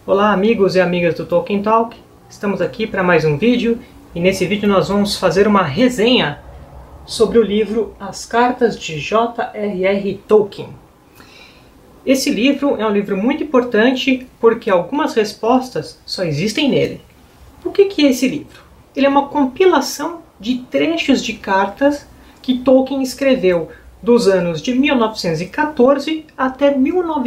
Olá amigos e amigas do Tolkien Talk, estamos aqui para mais um vídeo e nesse vídeo nós vamos fazer uma resenha sobre o livro As Cartas de J.R.R. Tolkien. Esse livro é um livro muito importante porque algumas respostas só existem nele. O que é esse livro? Ele é uma compilação de trechos de cartas que Tolkien escreveu dos anos de 1914 até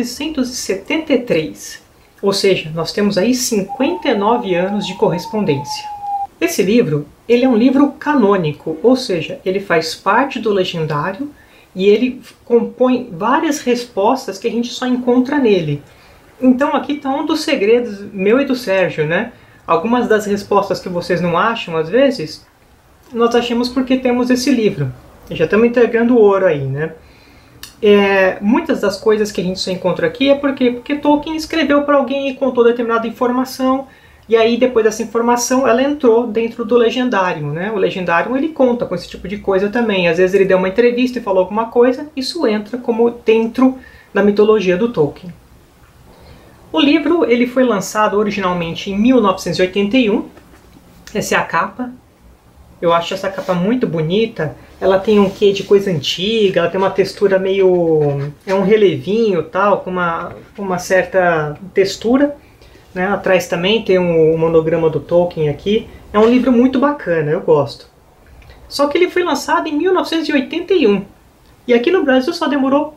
1973. Ou seja, nós temos aí 59 anos de correspondência. Esse livro, ele é um livro canônico, ou seja, ele faz parte do legendário e ele compõe várias respostas que a gente só encontra nele. Então aqui está um dos segredos meu e do Sérgio, né? Algumas das respostas que vocês não acham às vezes, nós achamos porque temos esse livro. Já estamos entregando ouro aí, né? Muitas das coisas que a gente só encontra aqui é porque Tolkien escreveu para alguém e contou determinada informação, e aí depois dessa informação ela entrou dentro do legendário, né? O legendário ele conta com esse tipo de coisa também. Às vezes ele deu uma entrevista e falou alguma coisa, isso entra como dentro da mitologia do Tolkien. O livro ele foi lançado originalmente em 1981, essa é a capa. Eu acho essa capa muito bonita, ela tem um quê de coisa antiga, ela tem uma textura meio... é um relevinho tal, com uma certa textura, né? Atrás também tem um monograma do Tolkien aqui, é um livro muito bacana, eu gosto. Só que ele foi lançado em 1981, e aqui no Brasil só demorou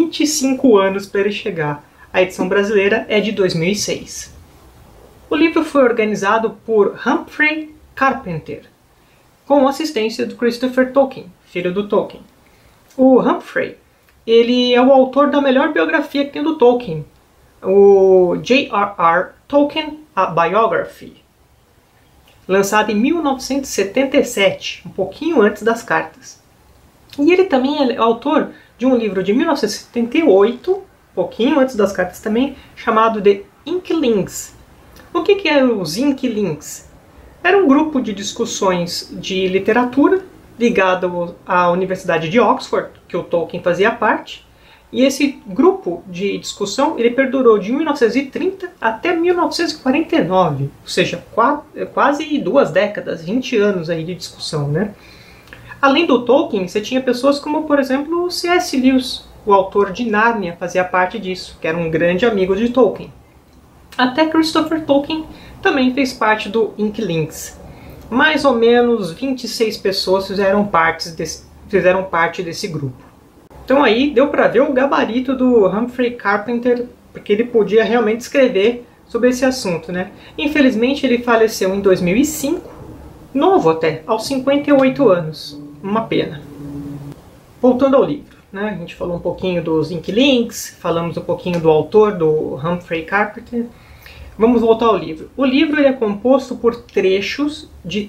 25 anos para ele chegar. A edição brasileira é de 2006. O livro foi organizado por Humphrey Carpenter, com assistência do Christopher Tolkien, filho do Tolkien. O Humphrey, ele é o autor da melhor biografia que tem do Tolkien, o J.R.R. Tolkien, A Biography, lançado em 1977, um pouquinho antes das cartas. E ele também é autor de um livro de 1978, um pouquinho antes das cartas também, chamado The Inklings. O que eram os Inklings? Era um grupo de discussões de literatura ligado à Universidade de Oxford, que o Tolkien fazia parte. E esse grupo de discussão ele perdurou de 1930 até 1949, ou seja, quase 2 décadas, 20 anos aí de discussão, né? Além do Tolkien, você tinha pessoas como, por exemplo, o C.S. Lewis, o autor de Nárnia, fazia parte disso, que era um grande amigo de Tolkien. Até Christopher Tolkien também fez parte do Inklings. Mais ou menos 26 pessoas fizeram parte desse grupo. Então aí deu para ver o gabarito do Humphrey Carpenter, porque ele podia realmente escrever sobre esse assunto, né? Infelizmente ele faleceu em 2005, novo até, aos 58 anos. Uma pena. Voltando ao livro, né? A gente falou um pouquinho dos Inklings, falamos um pouquinho do autor, do Humphrey Carpenter. Vamos voltar ao livro. O livro é composto por trechos de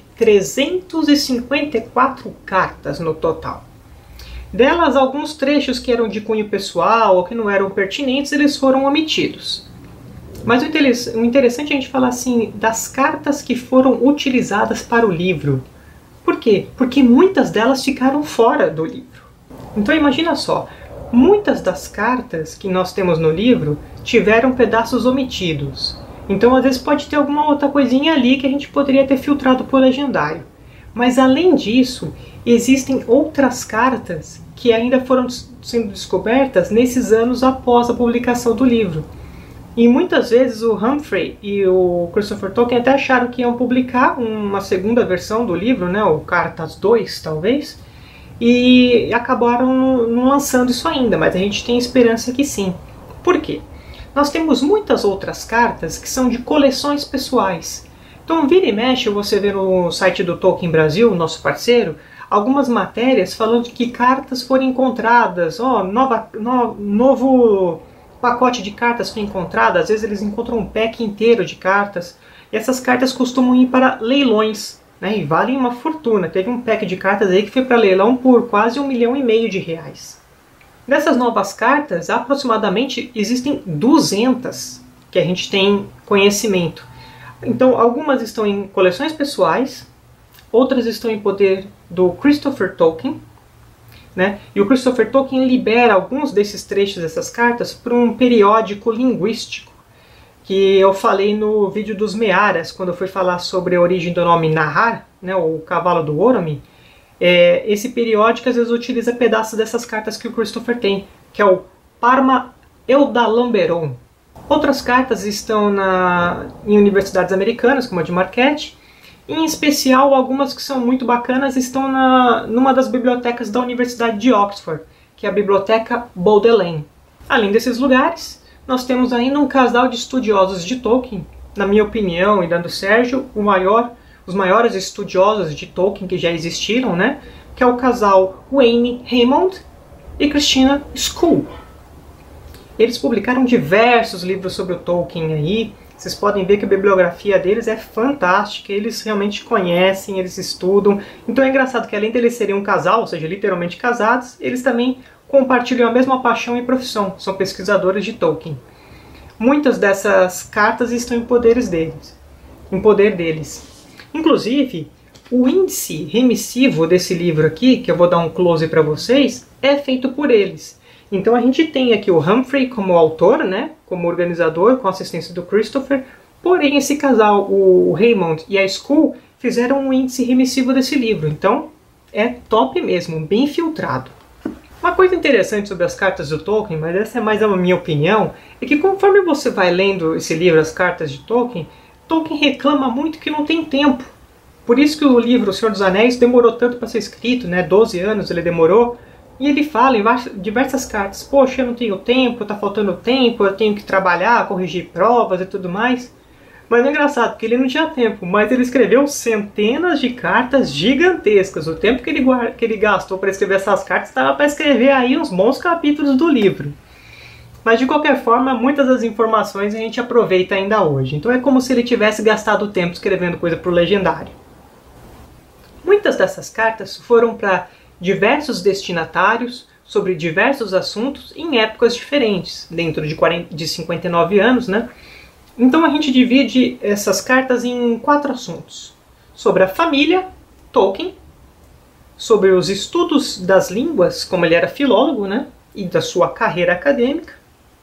354 cartas no total. Delas, alguns trechos que eram de cunho pessoal ou que não eram pertinentes, eles foram omitidos. Mas o interessante é a gente falar assim das cartas que foram utilizadas para o livro. Por quê? Porque muitas delas ficaram fora do livro. Então imagina só, muitas das cartas que nós temos no livro tiveram pedaços omitidos. Então, às vezes, pode ter alguma outra coisinha ali que a gente poderia ter filtrado por legendário. Mas, além disso, existem outras cartas que ainda foram sendo descobertas nesses anos após a publicação do livro. E muitas vezes o Humphrey e o Christopher Tolkien até acharam que iam publicar uma segunda versão do livro, né, o Cartas 2, talvez, e acabaram não lançando isso ainda, mas a gente tem esperança que sim. Por quê? Nós temos muitas outras cartas que são de coleções pessoais. Então, vira e mexe, você vê no site do Tolkien Brasil, nosso parceiro, algumas matérias falando de que cartas foram encontradas, novo pacote de cartas foi encontrado, às vezes eles encontram um pack inteiro de cartas, e essas cartas costumam ir para leilões, né, e valem uma fortuna. Teve um pack de cartas aí que foi para leilão por quase R$1,5 milhão de reais. Dessas novas cartas, aproximadamente existem 200 que a gente tem conhecimento. Então, algumas estão em coleções pessoais, outras estão em poder do Christopher Tolkien, né? E o Christopher Tolkien libera alguns desses trechos dessas cartas para um periódico linguístico que eu falei no vídeo dos Mearas, quando eu fui falar sobre a origem do nome Nahar, né, o cavalo do Oromin. Esse periódico às vezes utiliza pedaços dessas cartas que o Christopher tem, que é o Parma Eudalamberon. Outras cartas estão em universidades americanas, como a de Marquette. Em especial, algumas que são muito bacanas estão numa das bibliotecas da Universidade de Oxford, que é a Biblioteca Bodleian. Além desses lugares, nós temos ainda um casal de estudiosos de Tolkien, na minha opinião e da do Sérgio, os maiores estudiosos de Tolkien que já existiram, né? Que é o casal Wayne Hammond e Christina Schull. Eles publicaram diversos livros sobre o Tolkien aí. Vocês podem ver que a bibliografia deles é fantástica, eles realmente conhecem, eles estudam. Então é engraçado que além deles serem um casal, ou seja, literalmente casados, eles também compartilham a mesma paixão e profissão, são pesquisadores de Tolkien. Muitas dessas cartas estão em poder deles. Inclusive, o índice remissivo desse livro aqui, que eu vou dar um close para vocês, é feito por eles. Então a gente tem aqui o Humphrey como autor, né, como organizador, com a assistência do Christopher, porém esse casal, o Hammond e a Schull, fizeram um índice remissivo desse livro, então é top mesmo, bem filtrado. Uma coisa interessante sobre as cartas do Tolkien, mas essa é mais a minha opinião, é que conforme você vai lendo esse livro, As Cartas de Tolkien, Tolkien reclama muito que não tem tempo. Por isso que o livro O Senhor dos Anéis demorou tanto para ser escrito, né, 12 anos ele demorou. E ele fala em diversas cartas, poxa, eu não tenho tempo, tá faltando tempo, eu tenho que trabalhar, corrigir provas e tudo mais. Mas é engraçado, porque ele não tinha tempo, mas ele escreveu centenas de cartas gigantescas. O tempo que ele gastou para escrever essas cartas estava para escrever aí uns bons capítulos do livro. Mas de qualquer forma, muitas das informações a gente aproveita ainda hoje. Então é como se ele tivesse gastado tempo escrevendo coisa para o Legendário. Muitas dessas cartas foram para diversos destinatários, sobre diversos assuntos, em épocas diferentes, dentro de 59 anos, né? Então a gente divide essas cartas em 4 assuntos. Sobre a família, Tolkien, sobre os estudos das línguas, como ele era filólogo, né? E da sua carreira acadêmica.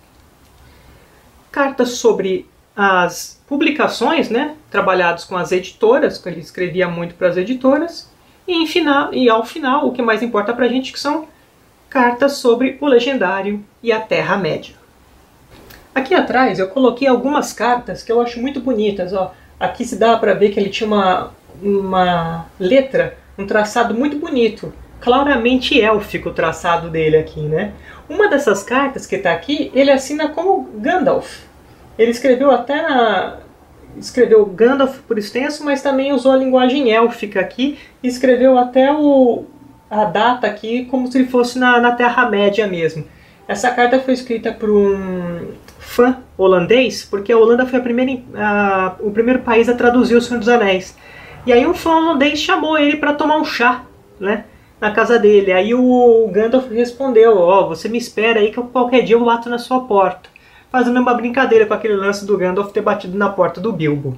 Cartas sobre as publicações, né? Trabalhados com as editoras, que ele escrevia muito para as editoras. E ao final, o que mais importa pra gente que são cartas sobre o Legendário e a Terra-média. Aqui atrás eu coloquei algumas cartas que eu acho muito bonitas. Ó. Aqui se dá para ver que ele tinha uma letra, um traçado muito bonito. Claramente élfico o traçado dele aqui, né? Uma dessas cartas que está aqui, ele assina como Gandalf. Ele escreveu escreveu Gandalf por extenso, mas também usou a linguagem élfica aqui e escreveu até a data aqui como se ele fosse na Terra-média mesmo. Essa carta foi escrita por um fã holandês, porque a Holanda foi o primeiro país a traduzir O Senhor dos Anéis. E aí um fã holandês chamou ele para tomar um chá, né, na casa dele. Aí o Gandalf respondeu, você me espera aí que qualquer dia eu bato na sua porta. Fazendo uma brincadeira com aquele lance do Gandalf ter batido na porta do Bilbo.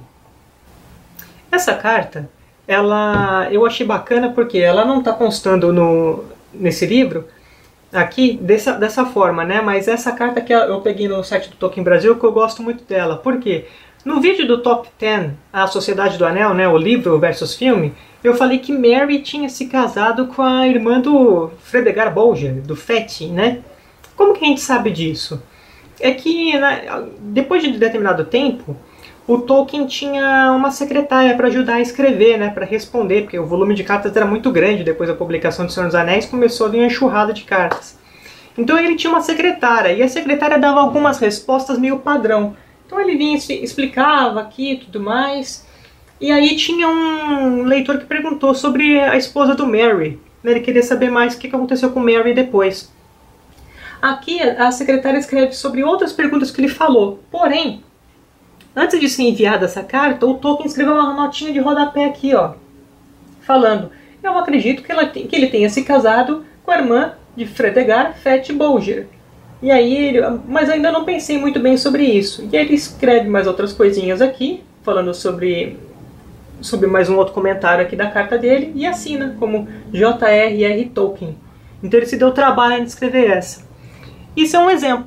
Essa carta, eu achei bacana porque ela não está constando nesse livro aqui dessa forma, né? Mas essa carta que eu peguei no site do Tolkien Brasil, que eu gosto muito dela. Por quê? No vídeo do Top 10, A Sociedade do Anel, né, o livro versus filme, eu falei que Merry tinha se casado com a irmã do Fredegar Bolger, do Feti, né? Como que a gente sabe disso? É que depois de determinado tempo, o Tolkien tinha uma secretária para ajudar a escrever, né, para responder, porque o volume de cartas era muito grande depois da publicação de Senhor dos Anéis, começou a vir uma enxurrada de cartas. Então ele tinha uma secretária, e a secretária dava algumas respostas meio padrão. Então ele vinha e explicava aqui e tudo mais, e aí tinha um leitor que perguntou sobre a esposa do Merry, né, ele queria saber mais o que aconteceu com Merry depois. Aqui a secretária escreve sobre outras perguntas que ele falou, porém, antes de ser enviada essa carta, o Tolkien escreveu uma notinha de rodapé aqui, ó, falando, eu acredito que ele tenha se casado com a irmã de Fredegar, Feti Bolger. E aí, mas ainda não pensei muito bem sobre isso. E ele escreve mais outras coisinhas aqui, falando sobre mais um outro comentário aqui da carta dele, e assina como J.R.R. Tolkien. Então ele se deu o trabalho de escrever essa. Isso é um exemplo.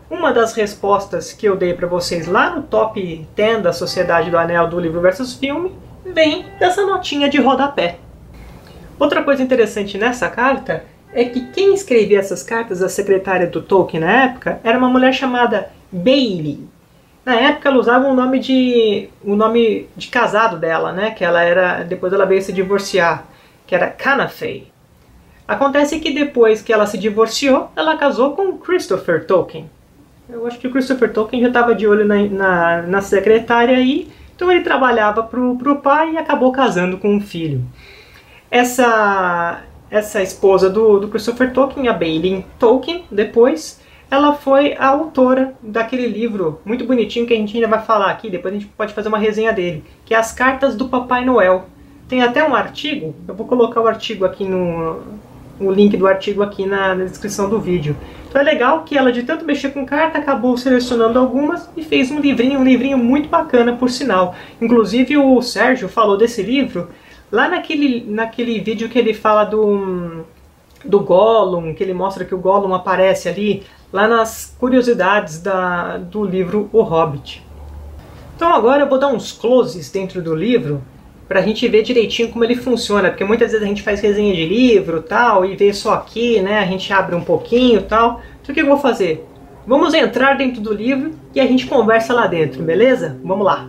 uma das respostas que eu dei para vocês lá no top 10 da Sociedade do Anel do livro versus filme vem dessa notinha de rodapé. Outra coisa interessante nessa carta é que quem escrevia essas cartas, a secretária do Tolkien na época, era uma mulher chamada Bailey. Na época ela usava o nome de casado dela, né? Que ela era, depois ela veio se divorciar, que era Canafei. Acontece que depois que ela se divorciou, ela casou com Christopher Tolkien. Eu acho que o Christopher Tolkien já estava de olho na secretária aí, então ele trabalhava para o pai e acabou casando com um filho. Essa esposa do Christopher Tolkien, a Bailey Tolkien, depois, ela foi a autora daquele livro muito bonitinho que a gente ainda vai falar aqui, depois a gente pode fazer uma resenha dele, que é As Cartas do Papai Noel. Tem até um artigo, eu vou colocar o artigo aqui o link do artigo aqui na descrição do vídeo. Então é legal que ela, de tanto mexer com carta, acabou selecionando algumas e fez um livrinho muito bacana, por sinal. Inclusive o Sérgio falou desse livro lá naquele vídeo que ele fala do Gollum, que ele mostra que o Gollum aparece ali, lá nas curiosidades do livro O Hobbit. Então agora eu vou dar uns closes dentro do livro, pra gente ver direitinho como ele funciona, porque muitas vezes a gente faz resenha de livro tal, e vê só aqui, né, a gente abre um pouquinho tal. Então o que eu vou fazer? Vamos entrar dentro do livro e a gente conversa lá dentro, beleza? Vamos lá!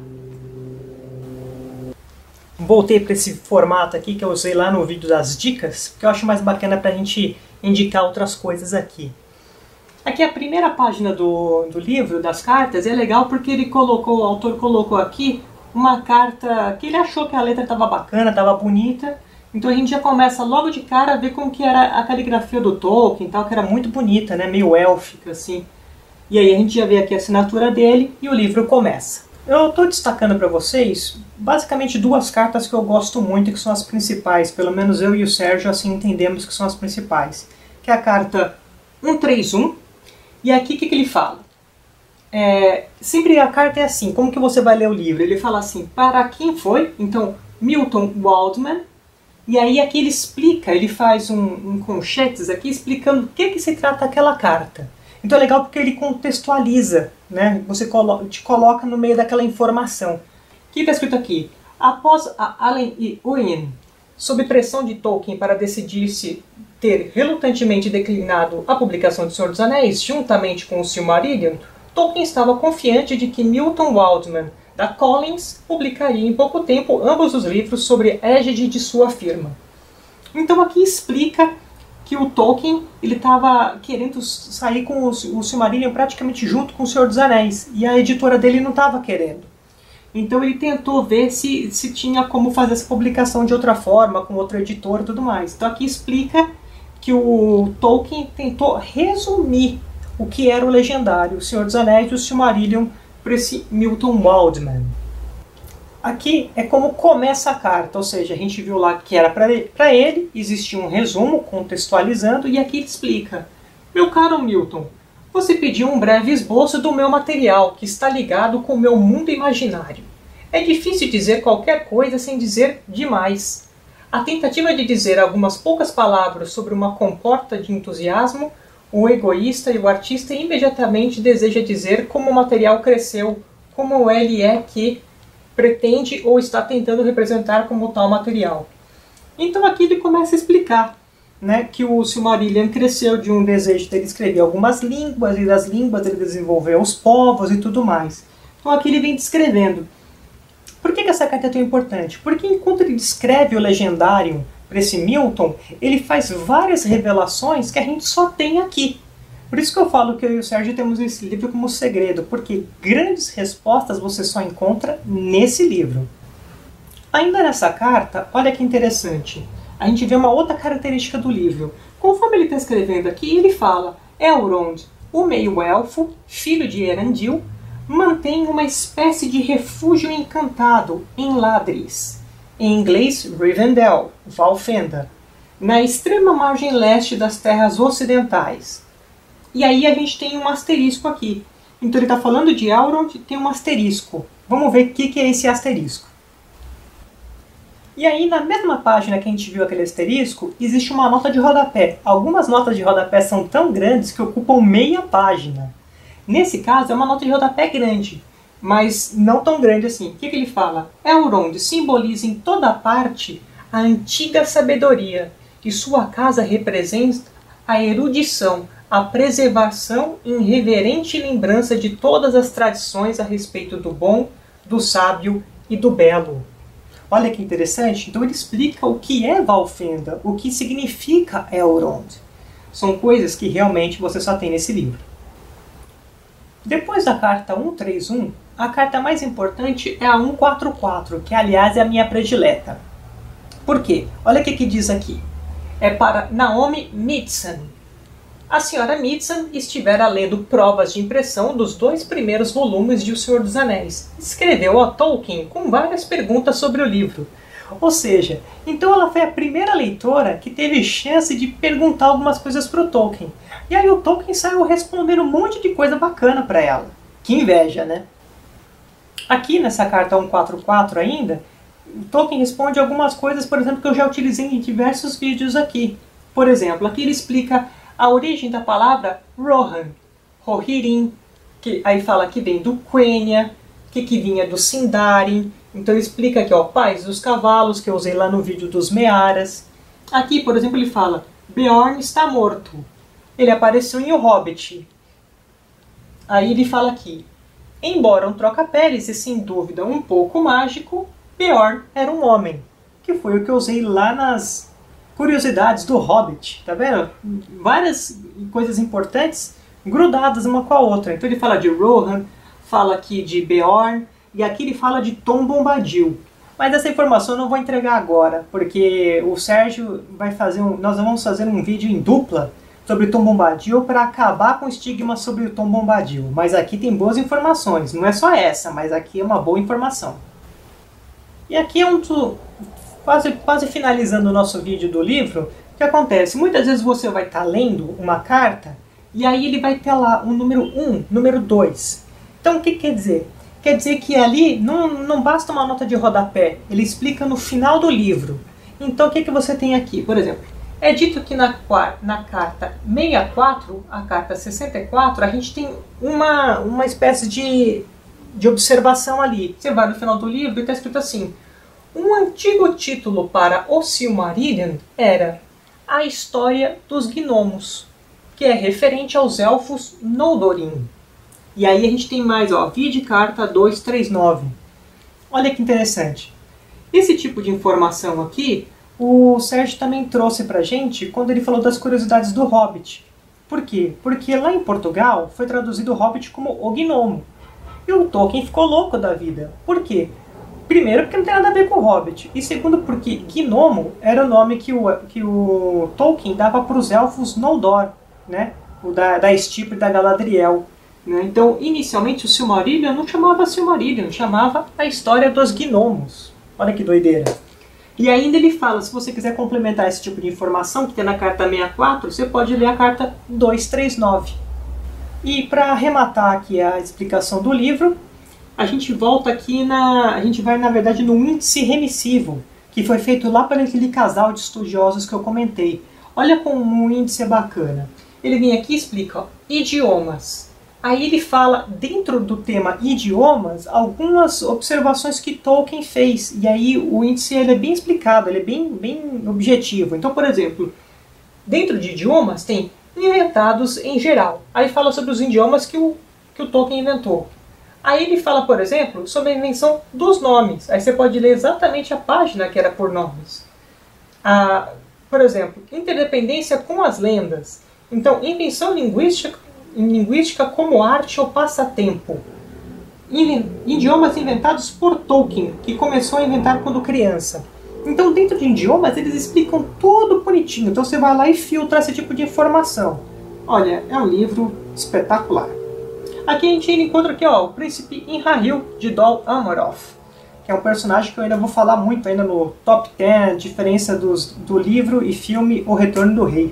Voltei para esse formato aqui que eu usei lá no vídeo das dicas, porque eu acho mais bacana pra gente indicar outras coisas aqui. Aqui a primeira página do livro, das cartas, é legal porque o autor colocou aqui uma carta que ele achou que a letra estava bacana, estava bonita. Então a gente já começa logo de cara a ver como que era a caligrafia do Tolkien, tal, que era muito bonita, né? Meio élfica, assim. E aí a gente já vê aqui a assinatura dele e o livro começa. Eu estou destacando para vocês basicamente duas cartas que eu gosto muito, que são as principais. Pelo menos eu e o Sérgio assim entendemos que são as principais. Que é a carta 131. E aqui o que ele fala? Sempre a carta é assim, como que você vai ler o livro? Ele fala assim, para quem foi? Então, Milton Waldman. E aí aqui ele explica, ele faz um conchetes aqui explicando o que se trata aquela carta. Então é legal porque ele contextualiza, né? Você te coloca no meio daquela informação. O que está escrito aqui? Após a Allen e Owen, sob pressão de Tolkien para decidir-se ter relutantemente declinado a publicação de Senhor dos Anéis, juntamente com o Silmarillion, Tolkien estava confiante de que Milton Waldman, da Collins, publicaria em pouco tempo ambos os livros sobre a égide de sua firma. Então aqui explica que o Tolkien estava querendo sair com o Silmarillion praticamente junto com o Senhor dos Anéis, e a editora dele não estava querendo. Então ele tentou ver se tinha como fazer essa publicação de outra forma, com outra editora e tudo mais. Então aqui explica que o Tolkien tentou resumir o que era o Legendário, o Senhor dos Anéis e o Silmarillion para esse Milton Waldman. Aqui é como começa a carta, ou seja, a gente viu lá que era para ele, existia um resumo contextualizando, e aqui ele explica. Meu caro Milton, você pediu um breve esboço do meu material, que está ligado com o meu mundo imaginário. É difícil dizer qualquer coisa sem dizer demais. A tentativa de dizer algumas poucas palavras sobre uma comporta de entusiasmo, o egoísta e o artista imediatamente deseja dizer como o material cresceu, como ele é que pretende ou está tentando representar como tal material. Então aqui ele começa a explicar, né, que o Silmarillion cresceu de um desejo dele escrever algumas línguas, e das línguas ele desenvolveu os povos e tudo mais. Então aqui ele vem descrevendo. Por que essa carta é tão importante? Porque enquanto ele descreve o Legendário para esse Milton, ele faz várias revelações que a gente só tem aqui. Por isso que eu falo que eu e o Sérgio temos esse livro como segredo, porque grandes respostas você só encontra nesse livro. Ainda nessa carta, olha que interessante, a gente vê uma outra característica do livro. Conforme ele está escrevendo aqui, ele fala: Elrond, o meio-elfo, filho de Erandil, mantém uma espécie de refúgio encantado em Ladris, em inglês Rivendell, Valfenda, na extrema margem leste das terras ocidentais. E aí a gente tem um asterisco aqui. Então ele está falando de Elrond e tem um asterisco. Vamos ver o que é esse asterisco. E aí na mesma página que a gente viu aquele asterisco, existe uma nota de rodapé. Algumas notas de rodapé são tão grandes que ocupam meia página. Nesse caso, é uma nota de rodapé grande, mas não tão grande assim. O que ele fala? Elrond simboliza em toda parte a antiga sabedoria, e sua casa representa a erudição, a preservação e irreverente lembrança de todas as tradições a respeito do bom, do sábio e do belo. Olha que interessante, então ele explica o que é Valfenda, o que significa Elrond. São coisas que realmente você só tem nesse livro. Depois da carta 131, a carta mais importante é a 144, que aliás é a minha predileta. Por quê? Olha o que diz aqui. É para Naomi Mitson. A senhora Mitson estivera lendo provas de impressão dos 2 primeiros volumes de O Senhor dos Anéis. Escreveu a Tolkien com várias perguntas sobre o livro. Ou seja, então ela foi a primeira leitora que teve chance de perguntar algumas coisas para o Tolkien. E aí o Tolkien saiu respondendo um monte de coisa bacana para ela. Que inveja, né? Aqui nessa carta 144 ainda, o Tolkien responde algumas coisas, por exemplo, que eu já utilizei em diversos vídeos aqui. Por exemplo, aqui ele explica a origem da palavra Rohan, Rohirrim, que aí fala que vem do Quenya, que vinha do Sindarin. Então ele explica aqui, ó, pais dos cavalos, que eu usei lá no vídeo dos Mearas. Aqui, por exemplo, ele fala, Beorn está morto. Ele apareceu em O Hobbit. Aí ele fala aqui, embora um troca-peles e sem dúvida um pouco mágico, Beorn era um homem. Que foi o que eu usei lá nas curiosidades do Hobbit, tá vendo? Várias coisas importantes grudadas uma com a outra. Então ele fala de Rohan, fala aqui de Beorn, e aqui ele fala de Tom Bombadil. Mas essa informação eu não vou entregar agora, porque o Sérgio vai fazer nós vamos fazer um vídeo em dupla sobre Tom Bombadil para acabar com o estigma sobre o Tom Bombadil. Mas aqui tem boas informações, não é só essa, mas aqui é uma boa informação. E aqui é quase finalizando o nosso vídeo do livro, o que acontece? Muitas vezes você vai estar lendo uma carta e aí ele vai ter lá o número 1, número 2. Então o que quer dizer? Quer dizer que ali não basta uma nota de rodapé, ele explica no final do livro. Então o que você tem aqui? Por exemplo, é dito que na carta 64, a carta 64, a gente tem uma espécie de observação ali. Você vai no final do livro e está escrito assim, um antigo título para o Silmarillion era A História dos Gnomos, que é referente aos elfos Noldorin. E aí a gente tem mais, ó, vide carta 239. Olha que interessante. Esse tipo de informação aqui, o Sérgio também trouxe pra gente quando ele falou das curiosidades do Hobbit. Por quê? Porque lá em Portugal foi traduzido o Hobbit como o Gnomo. E o Tolkien ficou louco da vida. Por quê? Primeiro, porque não tem nada a ver com o Hobbit. E segundo, porque Gnomo era o nome que o Tolkien dava para os elfos Noldor, né? O da estirpe da Galadriel. Né? Então, inicialmente, o Silmarillion não chamava Silmarillion, chamava A História dos Gnomos. Olha que doideira. E ainda ele fala, se você quiser complementar esse tipo de informação que tem na carta 64, você pode ler a carta 239. E para arrematar aqui a explicação do livro, a gente volta aqui a gente vai na verdade no índice remissivo, que foi feito lá por aquele casal de estudiosos que eu comentei. Olha como um índice é bacana. Ele vem aqui e explica, ó, idiomas. Aí ele fala, dentro do tema idiomas, algumas observações que Tolkien fez. E aí o índice ele é bem explicado, ele é bem objetivo. Então, por exemplo, dentro de idiomas tem inventados em geral. Aí fala sobre os idiomas que o Tolkien inventou. Aí ele fala, por exemplo, sobre a invenção dos nomes. Aí você pode ler exatamente a página que era por nomes. Por exemplo, interdependência com as lendas. Então, invenção linguística como arte ou passatempo. Idiomas inventados por Tolkien, que começou a inventar quando criança. Então, dentro de idiomas, eles explicam tudo bonitinho. Então, você vai lá e filtra esse tipo de informação. Olha, é um livro espetacular. Aqui a gente encontra aqui, ó, o príncipe Imrahil, de Dol Amroth, que é um personagem que eu ainda vou falar muito ainda no Top 10, diferença do livro e filme O Retorno do Rei.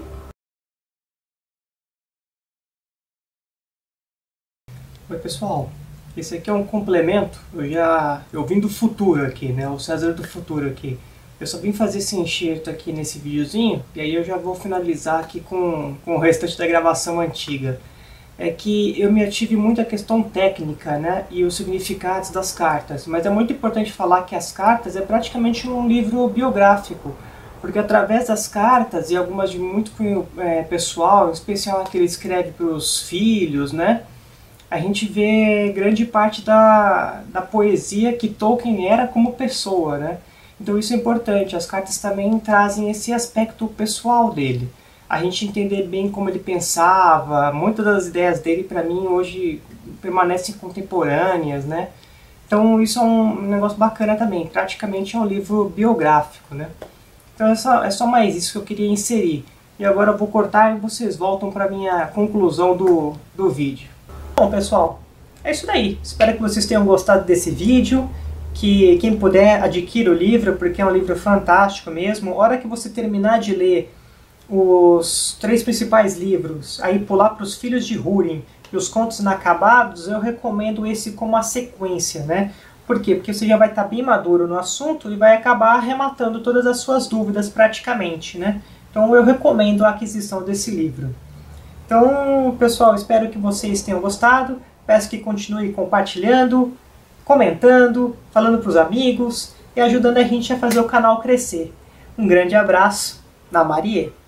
Oi pessoal, esse aqui é um complemento, eu vim do futuro aqui, né, o César do futuro aqui. Eu só vim fazer esse enxerto aqui nesse videozinho, e aí eu já vou finalizar aqui com o restante da gravação antiga. é que eu me ative muito à questão técnica, né, e os significados das cartas. Mas é muito importante falar que as cartas é praticamente um livro biográfico, porque através das cartas, e algumas de muito cunho pessoal, em especial a que ele escreve para os filhos, né, a gente vê grande parte da poesia que Tolkien era como pessoa, né? Então isso é importante, as cartas também trazem esse aspecto pessoal dele. A gente entender bem como ele pensava, muitas das ideias dele para mim hoje permanecem contemporâneas, né? Então isso é um negócio bacana também, praticamente é um livro biográfico, né? Então é só mais isso que eu queria inserir. E agora eu vou cortar e vocês voltam para a minha conclusão do vídeo. Bom, pessoal, é isso daí. Espero que vocês tenham gostado desse vídeo, que quem puder adquira o livro, porque é um livro fantástico mesmo. A hora que você terminar de ler os 3 principais livros, aí pular para os Filhos de Húrin e os Contos Inacabados, eu recomendo esse como a sequência, né? Por quê? Porque você já vai estar bem maduro no assunto e vai acabar arrematando todas as suas dúvidas praticamente, né? Então eu recomendo a aquisição desse livro. Então, pessoal, espero que vocês tenham gostado. Peço que continue compartilhando, comentando, falando para os amigos e ajudando a gente a fazer o canal crescer. Um grande abraço, Namarie!